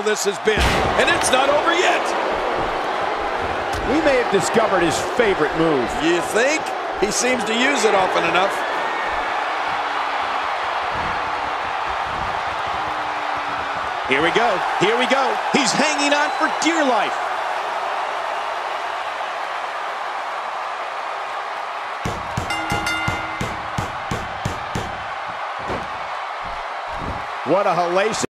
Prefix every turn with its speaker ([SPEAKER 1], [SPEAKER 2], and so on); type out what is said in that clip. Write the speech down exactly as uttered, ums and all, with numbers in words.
[SPEAKER 1] This has been, and it's not over yet.
[SPEAKER 2] We may have discovered his favorite move.
[SPEAKER 1] You think? He seems to use it often enough.
[SPEAKER 2] Here we go. Here we go. He's hanging on for dear life. What a hellacious